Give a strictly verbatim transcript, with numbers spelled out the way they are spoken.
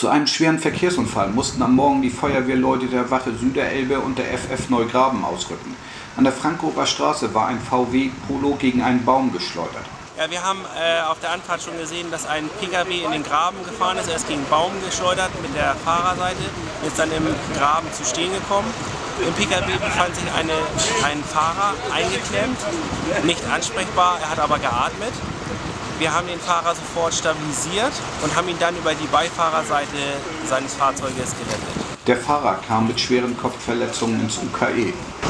Zu einem schweren Verkehrsunfall mussten am Morgen die Feuerwehrleute der Wache Süderelbe und der F F Neugraben ausrücken. An der Frankhofer Straße war ein V W Polo gegen einen Baum geschleudert. Ja, wir haben äh, auf der Anfahrt schon gesehen, dass ein P K W in den Graben gefahren ist. Er ist gegen einen Baum geschleudert mit der Fahrerseite, ist dann im Graben zu stehen gekommen. Im P K W befand sich eine, ein Fahrer eingeklemmt, nicht ansprechbar, er hat aber geatmet. Wir haben den Fahrer sofort stabilisiert und haben ihn dann über die Beifahrerseite seines Fahrzeuges gerettet. Der Fahrer kam mit schweren Kopfverletzungen ins U K E.